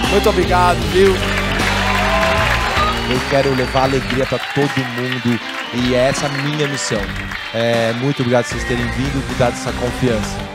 Muito obrigado, viu? Eu quero levar alegria para todo mundo e é essa a minha missão. Muito obrigado por vocês terem vindo e por dar essa confiança.